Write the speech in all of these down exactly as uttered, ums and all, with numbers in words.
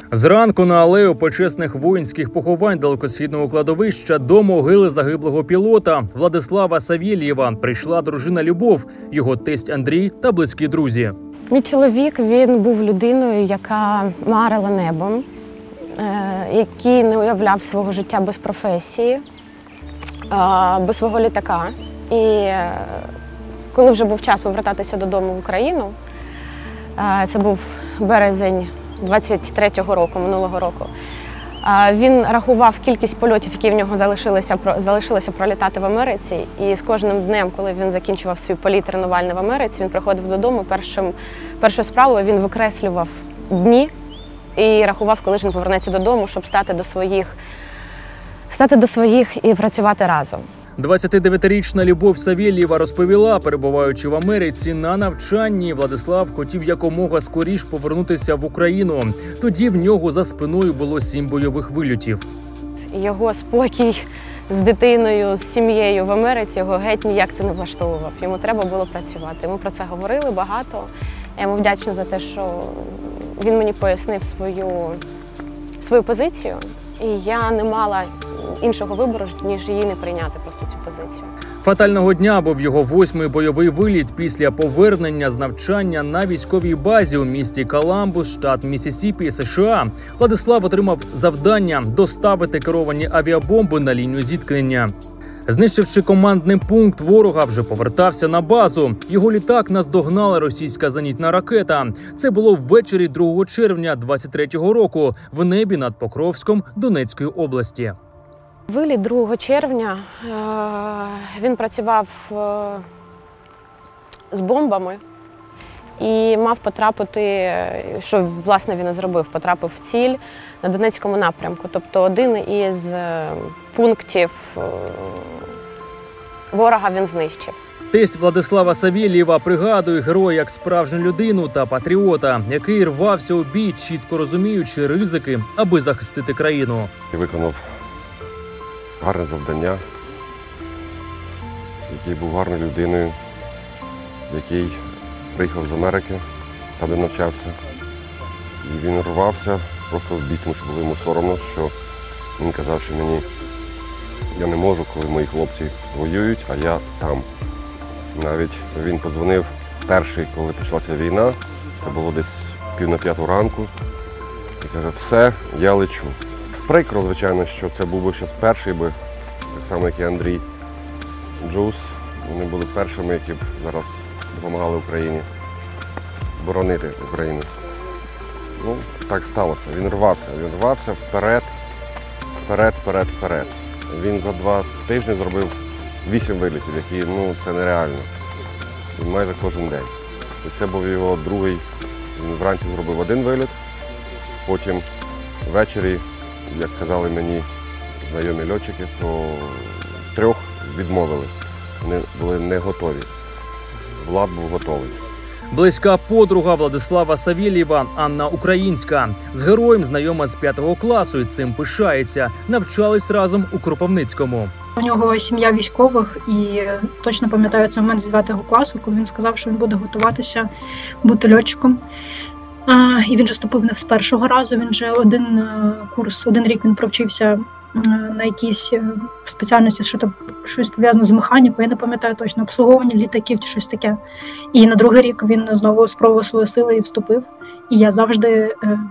Зранку на алею почесних воїнських поховань далекосхідного кладовища до могили загиблого пілота Владислава Савєлєва прийшла дружина Любов, його тесть Андрій та близькі друзі. Мій чоловік, він був людиною, яка марила небом, який не уявляв свого життя без професії, без свого літака. І коли вже був час повертатися додому в Україну, це був березень двадцять третього року, минулого року, він рахував кількість польотів, які в нього залишилося, залишилося пролітати в Америці. І з кожним днем, коли він закінчував свій політ тренувальний в Америці, він приходив додому, першим, першою справою він викреслював дні і рахував, коли ж він повернеться додому, щоб стати до своїх, стати до своїх і працювати разом. двадцятидевятирічна Любов Савєлєва розповіла, перебуваючи в Америці на навчанні, Владислав хотів якомога скоріш повернутися в Україну. Тоді в нього за спиною було сім бойових вильотів. Його спокій з дитиною, з сім'єю в Америці, його геть ніяк це не влаштовував. Йому треба було працювати. Ми про це говорили багато. Я йому вдячна за те, що він мені пояснив свою, свою позицію. І я не мала іншого вибору, ніж її не прийняти просто цю позицію. Фатального дня був його восьмий бойовий виліт після повернення з навчання на військовій базі у місті Коламбус, штат Міссісіпі, США. Владислав отримав завдання доставити керовані авіабомби на лінію зіткнення. Знищивши командний пункт ворога, вже повертався на базу. Його літак наздогнала російська зенітна ракета. Це було ввечері другого червня двадцять третього року в небі над Покровськом Донецької області. Виліт другого червня, він працював з бомбами і мав потрапити, що власне він і зробив, потрапив в ціль на Донецькому напрямку. Тобто один із пунктів ворога він знищив. Тесть Владислава Савєлєва пригадує героя як справжню людину та патріота, який рвався у бій, чітко розуміючи ризики, аби захистити країну. Виконав гарне завдання, який був гарною людиною, який приїхав з Америки, там де навчався. І він рвався просто в бій, тому що було йому соромно, що він казав, що мені я не можу, коли мої хлопці воюють, а я там. Навіть він подзвонив перший, коли почалася війна, це було десь пів на п'яту ранку, і каже, все, я лечу. Прикро, звичайно, що це був би зараз перший би, так само, як і Андрій Джус. Вони були першими, які б зараз допомагали Україні боронити Україну. Ну, так сталося. Він рвався, він рвався вперед, вперед, вперед, вперед. Він за два тижні зробив вісім вилітів, які, ну, це нереально. Він майже кожен день. І це був його другий, він вранці зробив один виліт, потім ввечері, як казали мені знайомі льотчики, то трьох відмовили. Вони були не готові. Влад був готовий. Близька подруга Владислава Савєлєва Анна Українська. З героєм знайома з п'ятого класу і цим пишається. Навчались разом у Кропивницькому. У нього сім'я військових і точно пам'ятаю цей момент з дев'ятого класу, коли він сказав, що він буде готуватися бути льотчиком. І він же вступив не з першого разу, він же один курс, один рік він провчився на якійсь спеціальності, що то щось пов'язане з механікою, я не пам'ятаю точно, обслуговування літаків чи щось таке. І на другий рік він знову спробував свої сили і вступив. І я завжди е,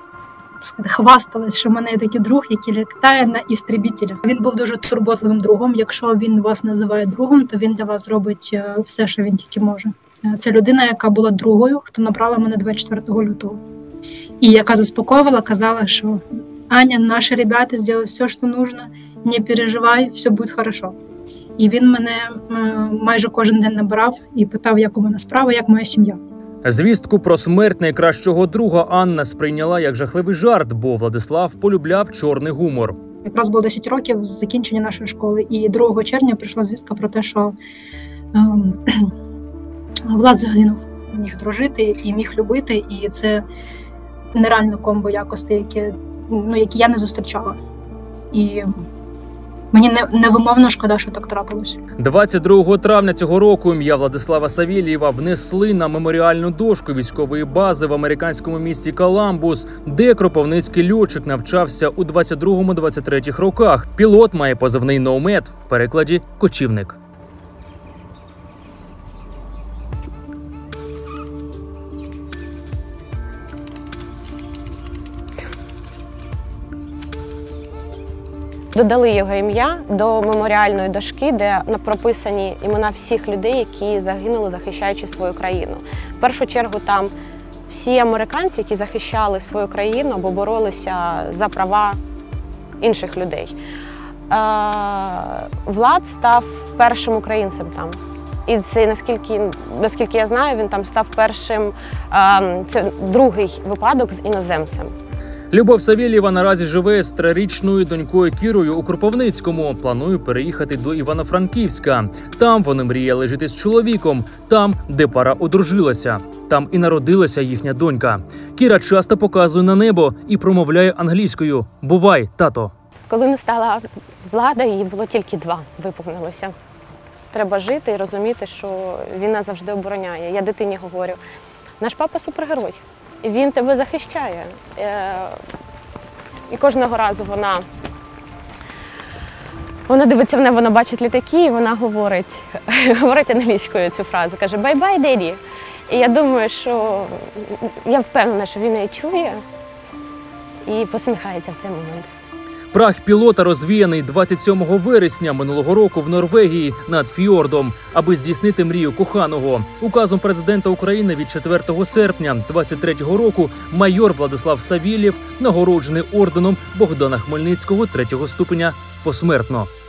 хвасталась, що в мене є такий друг, який літає на істребітелях. Він був дуже турботливим другом. Якщо він вас називає другом, то він для вас робить все, що він тільки може. Це людина, яка була другою, хто набрала мене двадцять четвертого лютого. І яка заспокоювала, казала, що Аня, наші ребята зроблять все, що потрібно, не переживай, все буде добре. І він мене майже кожен день набирав і питав, як у мене справа, як моя сім'я. Звістку про смерть найкращого друга Анна сприйняла як жахливий жарт, бо Владислав полюбляв чорний гумор. Якраз було десять років з закінчення нашої школи, і другого червня прийшла звістка про те, що ем, Влад загинув. Міг дружити і міг любити, і це нереально комбо якостей, які, ну, які я не зустрічала. І мені не, невимовно шкода, що так трапилось. двадцять другого травня цього року ім'я Владислава Савєлєва внесли на меморіальну дошку військової бази в американському місті Коламбус, де кропивницький льотчик навчався у двадцять другому - двадцять третьому роках. Пілот має позивний «Ноумед», в перекладі «Кочівник». Додали його ім'я до меморіальної дошки, де прописані імена всіх людей, які загинули, захищаючи свою країну. В першу чергу там всі американці, які захищали свою країну або боролися за права інших людей. Влад став першим українцем там. І це, наскільки, наскільки я знаю, він там став першим, це другий випадок з іноземцем. Любов Савєлєва наразі живе з трирічною донькою Кірою у Кропивницькому. Планує переїхати до Івано-Франківська. Там вони мріяли жити з чоловіком. Там, де пара одружилася. Там і народилася їхня донька. Кіра часто показує на небо і промовляє англійською: «Бувай, тато». Коли не стала влада, її було тільки два, виповнилося. Треба жити і розуміти, що він нас завжди обороняє. Я дитині говорю: наш папа супергерой. Він тебе захищає. І кожного разу вона, вона дивиться в небо, вона бачить літаки, і вона говорить, говорить англійською цю фразу, каже «Bye-bye, daddy». І я думаю, що я впевнена, що він її чує і посміхається в цей момент. Прах пілота розвіяний двадцять сьомого вересня минулого року в Норвегії над фьордом, аби здійснити мрію коханого. Указом президента України від четвертого серпня двадцять третього року майор Владислав Савєлєв нагороджений орденом Богдана Хмельницького третього ступеня посмертно.